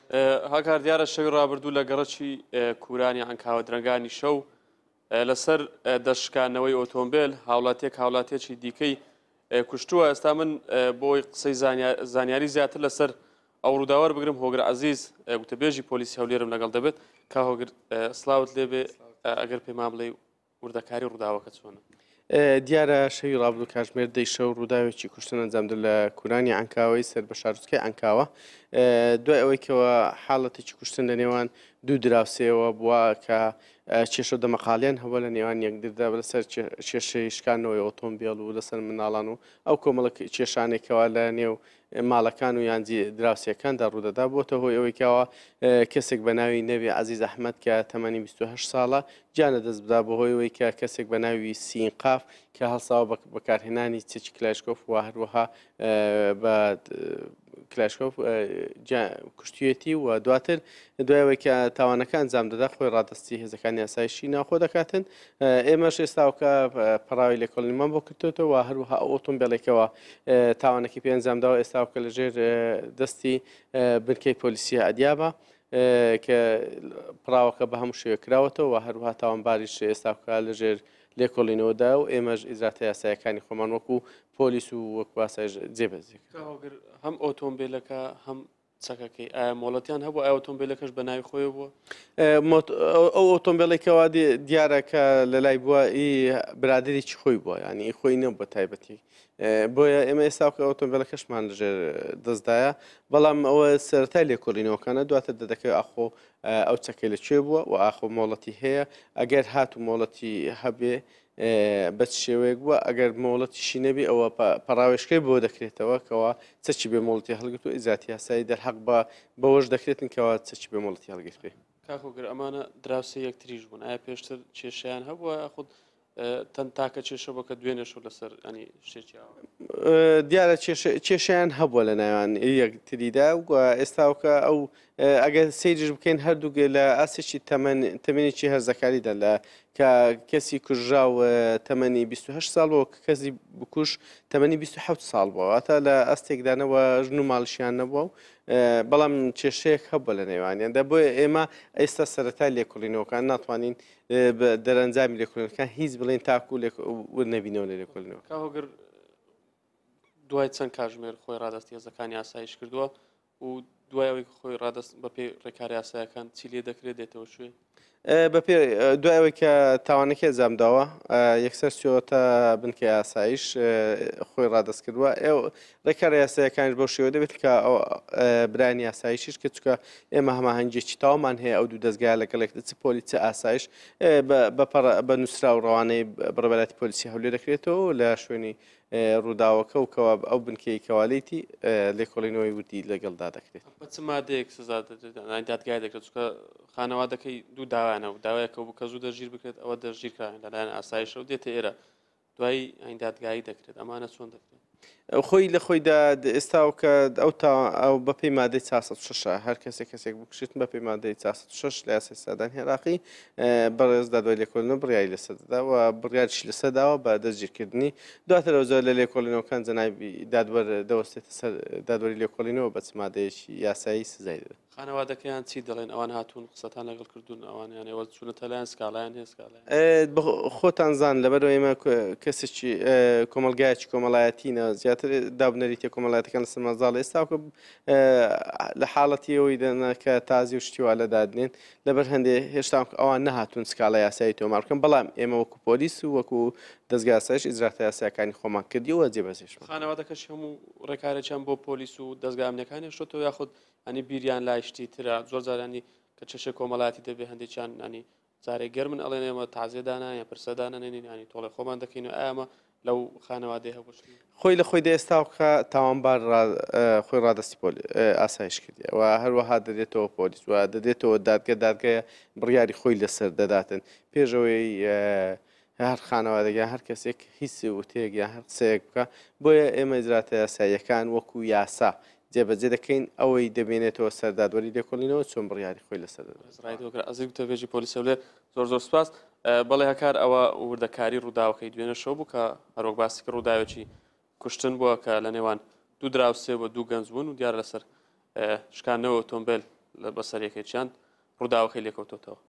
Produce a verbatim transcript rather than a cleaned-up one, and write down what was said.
هاکار دیارە شەوی ڕابردوو لە گەڕەکی کوورانی ئەنکاوە درەنگانی شەو لەسەر دەشکانەوەی ئۆتۆمبیل هاوڵاتێک هاوڵاتێکی دیکەی کوشتووە. ئێستا من بۆی قسەی زانیاری زیاتر لەسەر ئەو ڕووداوە بگرم هۆگر عەزیز وتەبێژی پۆلیسی هەولێرم لەگەڵ دەبێت کا هۆگر سلااوت لێبێ ئەگەر پێمان بڵێ وردەکاری ڕووداوەکە چۆنە. دیارە شەوی ڕابردوو کاتژمێر دەی شەو ڕووداوێکی کوشتن ئەنجامدا لە کوورانی ئەنکاوەی سەر بە شارۆچکەی ئەنکاوە دوای ئەوەی کەوە حاڵەتێکی کوشتن لە نێوان دوو دراوسێەوە بووە کە کێشە و دەمەقاڵیان هەبووە لە نێوان یەکدردا لەسەر کێشەی شکاندنەوەی ئۆتۆمبیل و لەسەر مناڵان و ئەو کۆمەڵک کێشانێکەوە لە نێو ماڵەکان و یانجی دراوسەکاندا ڕوودەدا بۆتە هۆی ئەوەی کەوە کەسێک بە ناوی نەوی عەزیز ئەحمەد کە تەمەنی بیست و هەشت ساڵە گیانە دەست بدا بەهۆی ئەوەی کە کەسێک بە ناوی سینقاف کە هەڵساوە بەکارهێنانی چەکی کلاشکۆف و هەروەها بە کلاشکۆف کوشتویەتی و دواتر دوایەوەی کە تاوانەکان ئەنجام دەدا خۆی ڕادستی هێزەکانی یاسایشی ناوخۆ دەکاتن. ئێمەش ئێستاوکە پەراوی لێکۆڵینمان بۆ کردوێتەوە و هەروەها ئۆتۆمبیلێکەوە تاوانێکی پێ ئەنجامداوە ئێستاوکە لەژێر دەستی بنکەی پۆلیسی ئەدیابە کە پراوەکە بە هەموو شێوە کراوەتەوە و هەروەها تاوانباریش ئێستاوکە لەژێر لێکۆڵینەوەدا و ئێمەش ئیجراتە یاسایەکانی خۆمان وەکو پۆلیس و وەکو ئاسایش جێبەجێ هەم ئۆتۆمبیلەکە هەم چەکەکەی ئایا مۆڵەتیان هەبوو ئایا ئۆتۆمبیلەکەش بە ناوی خۆی بووە؟ ئەو ئۆتۆمبیلێکەوە دیارەکە لە لای بووە ئی برادێکی خۆی بووە ینی خۆی نەبوو بە تایبەتی بۆیە ئێمە ئێستاکە ئۆتۆمبیلەکەشمان لەژێر دەستدایە بەڵام ئەوە سەرەتای لێکۆڵینەوەکانە دواتر دەدەکەوێت ئاخۆ ئەو چەکەی لەکوێ بووە و ئاخۆ مۆڵەتی هەیە ئەگەر هات و مۆڵەتی هەبێ بە شێوەیەک بووە ئەگەر مۆڵەتیشی نەبی ئەوە پەراوێشکەی بۆ دەکرێتەوە کەەوە چەکی بێ مۆڵەتی هەڵگرت و ئیزاتی یاسایی دەرحەق بە بەوەش دەکرێتن کەەوە چەکی بێ مۆڵەتی هەڵگرتێ. کاکۆگر ئەمانە دراوسە یەکتریش بوون ئایا پێشتر کێشیان هەبووە خودت تەن تاکە کێشە بۆ کە دوێنێش و لەسەر ئەنی شتێکیاوە دیارە کێشیان هەبووە لە ناوان یەکتریدا و ئێستاوکە ئەو ئەگەر سەیرش بکەین هەردوو لە ئاسێکی تەمەنێکی هەرزەکاریدا لە کە کەسی کوژرا و تەمەنی بیست و هەشت ساڵ بۆ کەسی بکوش تەمەنی بیست و حەوت ساڵ بووە واتە لە ئەستێکدانەوە ژن و ماڵشیان نەبووە و بەڵام کێشەیەک هەبووە لە نێوانیاندا بۆیە ئێمە ئێستا سەرەتای لێکۆڵینەوەکان ناتوانین دەرەنجامی لێکۆڵینەوەکان هیچ بڵێن تاکو نەبینەوە لە لێکۆڵینەوە. کاهۆگر دوای چەند کاتژمێر خۆی ڕادستی هێزەکانی یاسایش کردووە و دوایەوەی خۆی ڕادست بەپێی ڕێکاری یاسایەکان چی لێ دەکرێت دێتەوە شوێ بەپێ دوایەوەی کە تاوانەکە ئەنجامداوە یەکسەر چۆتە بنکە یاسایش خۆی ڕادست کردووە ڕێکار یاسایەکانش بۆ شێوە دەبێت کە ئەو برانی یاسایشیش کە چکە ئێمە هەماهەنگێکی تاوامان هەیە ئەو دوو دەستگای لەگەڵێک چ پۆلیسی ئاسایش بە نووسرا و ڕەوانەی بڕبەتی پۆلیسی هەولێر دەکرێتەوە لە شوێنی ڕووداوەکە و کەوا ئەو بنکەی کەوالیتی لێکۆڵینەوەی وردی لەگەڵدا دەکرێت بە چ مادەیەک سزا دادگای دەکرێت چکە خانەوادەکەی دوو داوانە و داوایەکە بوو کە زوو دەژیر بکرێت ئەوە دەژیرکرا لەلایەن ئاسایشە و دێتە ئێرە دوایی ئەین دادگایی دەکرێت ئەمانە چۆن دەکرێت خۆی لە خۆیدا ئێستاوکە ئەو تا ئەو بەپێی مادەی چاسەد و شەش هەر کەسێک کەسێک بکشێت بەپێی مادەی چاسەد و شەش لە یاسای سادانی عێراقی بەڕێزدا دوای لێکۆڵینەوە بڕیاری لەسەردادا و بڕیاریشی لەسەرداوە بە دەستگیرکردنی دواتر ئەو زۆر لە لێکۆڵینەوەکان جەنابی دادوەر دەوەستێتە سەر دادوەری لێکۆڵینەوە بە چ مادەیەکی یاسایی سزای دەدات. خانەوادەکەیان چی دەڵێن ئەوان هاتوون قسەتان لەگەڵ کردوون ئەوانیان ئێوە چوونەتە لایەن سکاڵایان هەیە سکاڵایان خۆتان زان لەبەرەوە ئێمە کەسێکی کۆمەلگایەکی کۆمەڵایەتینە زیاتر دابنەری تێ کۆمەڵایەتەکان لەسەر مەزاڵ ئێستاوکە لە حاڵەتی ئەوەی دەنا کە تازی و شتیواالە دادنێن لەبەر هەندێ هێشتا ئەوان نەهاتوون سکاڵە یاسایی تۆمار بکەن بەڵام ئێمە وەکو پۆلیس و وەکو دەستگای یاسایش ئیجراتە یاسایەکانی خۆمان کردیەوە جێبەجێشمان. خانەوادەکەش هەموو ڕێکارێکیان بۆ پۆلیس و دەستگای ئەمنیەکانی شتەوە یاخود ئەنی بیریان لایشتی ترە زۆر جارانی کە چەشە کۆمەڵاتی دەبێ هەندێکیان ئەنی جارێک گەرمن ئەڵێن ئێمە تازێدانە یا پرسەدانەنێنین ینی تۆڵی خۆمان دەکەین و ئەمە لەو خانەوادەی هەبوو خۆی لە خۆی دەێستاوکە تاوانبار خۆی ڕادستی ئاسایش کردی و هەروەها دەدێتەوە پۆلیس و دەدێتەوە دادگە دادگایە بڕیاری خۆی لەسەر دەداتن پێشەوەی هەر خانەوادەگە هەر کەسێک هیچ وتەیەک یان هەر قسەیەک بکە بۆیە ئێمە ئیجراتە یاساییەکان وەکو یاسا جێبەجێ دەکەین ئەوەی دەبێنێتەوە سەر دادوەری لێکۆڵینەوە چۆن بڕیاری خۆی لەسەر ئەزی وتەبێژی پۆلیسە لێ زۆر زۆر سپاس بەڵێ هەکار ئەوە وردەکاری ڕووداوەکەی دوێنە شەو بوو کە هەرۆک باسی کە ڕووداوێکی کوشتن بووە کە لە نێوان دوو دراوسێ بە دوو گەنج بوون و دیارە لەسەر شکاندنەوە ئۆتۆمبیل بەسەر یەکێکیان ڕووداوەکەی لێکەوتوتەوە.